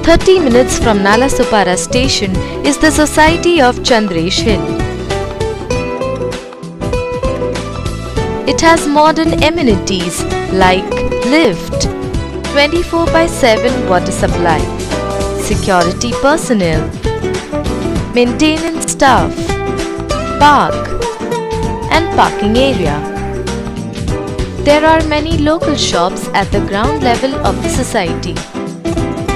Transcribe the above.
30 minutes from Nalasopara station is the Society of Chandresh Hill. It has modern amenities like lift, 24/7 water supply, security personnel, maintenance staff, park and parking area. There are many local shops at the ground level of the society.